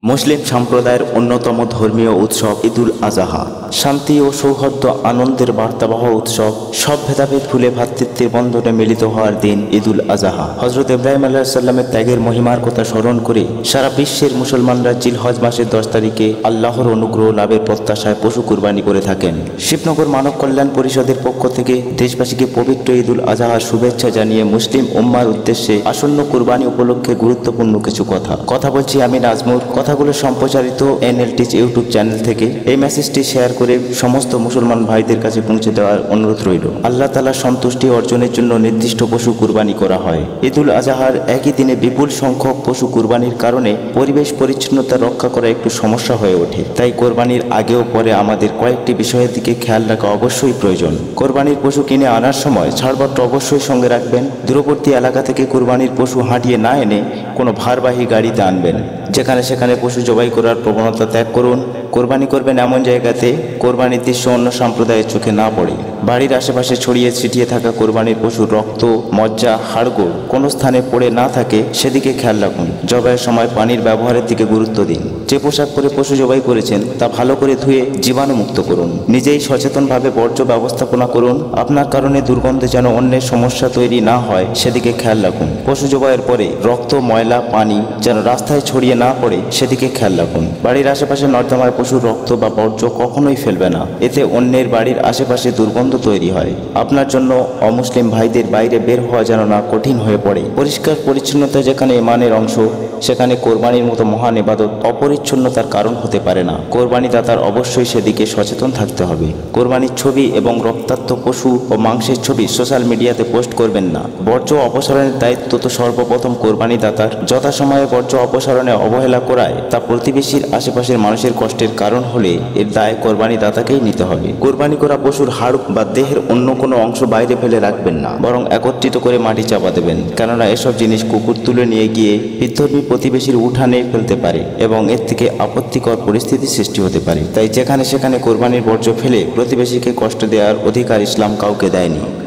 মুসলিম সম্প্রদায়ের অন্যতম ধর্মীয় উৎসব ঈদুল আজহা শান্তি ও সৌহার্দ্য আনন্দের বার্তাবহ উৎসব। সব ভেদাভেদ ভুলে ভ্রাতৃত্বের বন্ধনে মিলিত হওয়ার দিন ঈদুল আজহা। হযরত ইব্রাহিম আলাইহিস সালামের ত্যাগের মহিমার কথা স্মরণ করে সারা বিশ্বের মুসলমানরা জিলহজ মাসের 10 তারিখে আল্লাহর অনুগ্রহ লাভের প্রত্যাশায় পশু কুরবানি করে থাকেন। শিবনগর মানব কল্যাণ পরিষদের পক্ষ থেকে দেশবাসীকে পবিত্র ঈদুল আজহার শুভেচ্ছা জানিয়ে মুসলিম উম্মার উদ্দেশ্যে আসন্ন কুরবানি উপলক্ষে গুরুত্বপূর্ণ কিছু কথা বলছি আমি নাজমুর। কথাগুলো সম্প্রচারিত এনএলটিচ ইউটিউব চ্যানেল থেকে। এই মেসেজটি শেয়ার করে সমস্ত মুসলমান ভাইদের কাছে পৌঁছে দেওয়ার অনুরোধ রইল। আল্লাহ তাআলার সন্তুষ্টি অর্জনের জন্য নির্দিষ্ট পশু কুরবানি করা হয়। ঈদুল আজহার একই দিনে বিপুল সংখ্যক পশু কুরবানির কারণে পরিবেশ পরিচ্ছন্নতা রক্ষা করা একটু সমস্যা হয়ে ওঠে। তাই কোরবানির আগেও পরে আমাদের কয়েকটি বিষয়ের দিকে খেয়াল রাখা অবশ্যই প্রয়োজন। কোরবানির পশু কিনে আনার সময় ছাড়পত্র অবশ্যই সঙ্গে রাখবেন। দূরবর্তী এলাকা থেকে কোরবানির পশু হাঁটিয়ে না এনে কোনো ভারবাহী গাড়িতে আনবেন। যেখানে সেখানে পশু জবাই করার প্রবণতা ত্যাগ করুন। কোরবানি করবেন এমন জায়গাতে কোরবানির দৃশ্য অন্য সম্প্রদায়ের চোখে না পড়ে। বাড়ির আশেপাশে ছড়িয়ে ছিটিয়ে থাকা কোরবানির পশুর রক্ত, মজ্জা, হাড়গোড় কোনো স্থানে পড়ে না থাকে সেদিকে খেয়াল রাখুন। জবাইয়ের সময় পানির ব্যবহারের দিকে গুরুত্ব দিন। যে পোশাক পরে পশু জবাই করেছেন তা ভালো করে ধুয়ে জীবাণুমুক্ত করুন। নিজেই সচেতনভাবে বর্জ্য ব্যবস্থাপনা করুন। আপনার কারণে দুর্গন্ধে যেন অন্যের সমস্যা তৈরি না হয় সেদিকে খেয়াল রাখুন। পশু জবাইয়ের পরে রক্ত, ময়লা, পানি যেন রাস্তায় ছড়িয়ে না পড়ে সেদিকে খেয়াল রাখুন। বাড়ির আশেপাশে নর্দমায় পশুর রক্ত বা বর্জ্য কখনোই ফেলবে না। এতে অন্যের বাড়ির আশেপাশে দুর্গন্ধ তৈরি হয়। আপনার জন্য অমুসলিম ভাইদের বাইরে বের হওয়া যেন না কঠিন হয়ে পড়ে। পরিষ্কার পরিচ্ছন্নতা যেখানে ইমানের অংশ, সেখানে কোরবানির মতো মহান ইবাদত অপরিচ্ছন্নতার কারণ হতে পারে না। কোরবানি দাতার অবশ্যই সেদিকে সচেতন থাকতে হবে। কোরবানির ছবি এবং রক্তাক্ত পশু ও মাংসের ছবি সোশ্যাল মিডিয়াতে পোস্ট করবেন না। বর্জ্য অপসারণের দায়িত্ব তো সর্বপ্রথম কোরবানি দাতার। যথাসময়ে বর্জ্য অপসারণে অবহেলা করায় তা প্রতিবেশীর আশেপাশের মানুষের কষ্টের কারণ হলে এর দায় কোরবানি দাতাকেই নিতে হবে। কোরবানি করা পশুর হাড় বা দেহের অন্য কোনো অংশ বাইরে ফেলে রাখবেন না, বরং একত্রিত করে মাটি চাপা দেবেন। কেননা এসব জিনিস কুকুর তুলে নিয়ে গিয়ে বিধর্মী প্রতিবেশীর উঠানে ফেলতে পারে এবং এর থেকে আপত্তিকর পরিস্থিতি সৃষ্টি হতে পারে। তাই যেখানে সেখানে কোরবানির বর্জ্য ফেলে প্রতিবেশীকে কষ্ট দেওয়ার অধিকার ইসলাম কাউকে দেয়নি।